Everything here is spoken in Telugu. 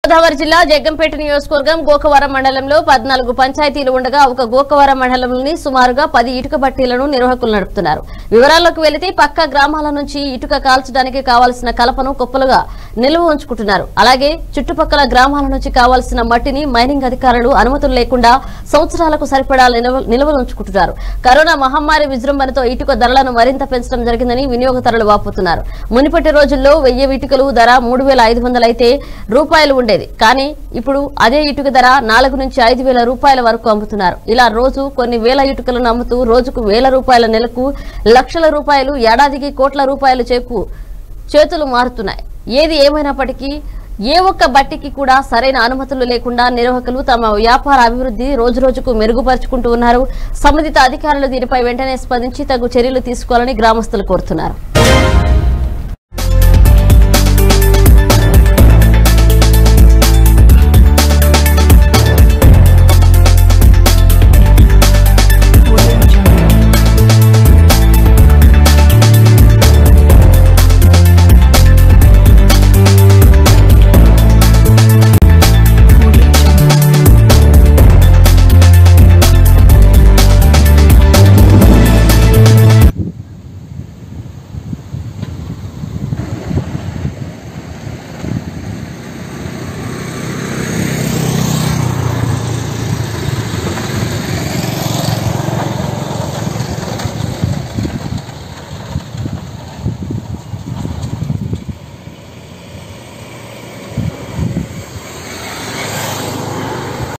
గోదావరి జిల్లా జగ్గంపేట నియోజకవర్గం గోకవరం మండలంలో 14 పంచాయతీలు ఉండగా ఒక గోకవరం మండలంలోని సుమారుగా 10 ఇటుక బట్టీలను నిర్వాహకులు నడుపుతున్నారు. వివరాల్లోకి వెళితే పక్క గ్రామాల నుంచి ఇటుక కాల్చడానికి కావాల్సిన కలపను కుప్పలుగా నిల్వ ఉంచుకుంటున్నారు. అలాగే చుట్టుపక్కల గ్రామాల నుంచి కావాల్సిన మట్టిని మైనింగ్ అధికారులు అనుమతులు లేకుండా సంవత్సరాలకు సరిపడా నిల్వలు ఉంచుకుంటున్నారు. కరోనా మహమ్మారి విజృంభణతో ఇటుక ధరలను మరింత పెంచడం జరిగిందని వినియోగదారులు వాపోతున్నారు. మునిపటి రోజుల్లో 1000 ఇటుకలు ధర 3500 అయితే రూపాయలు ఉండేది. కానీ ఇప్పుడు అదే ఇటుక ధర 4 నుంచి 5000 రూపాయల వరకు అమ్ముతున్నారు. ఇలా రోజు కొన్ని వేల ఇటుకలను అమ్ముతూ రోజుకు వేల రూపాయల, నెలకు లక్షల రూపాయలు, ఏడాదికి కోట్ల రూపాయలు చేతులు మారుతున్నాయి. ఏది ఏమైనప్పటికీ ఏ ఒక్క బట్టికి కూడా సరైన అనుమతులు లేకుండా నిర్వాహకులు తమ వ్యాపార అభివృద్ధి రోజురోజుకు మెరుగుపరుచుకుంటూ ఉన్నారు. సంబంధిత అధికారులు దీనిపై వెంటనే స్పందించి తగు చర్యలు తీసుకోవాలని గ్రామస్తులు కోరుతున్నారు.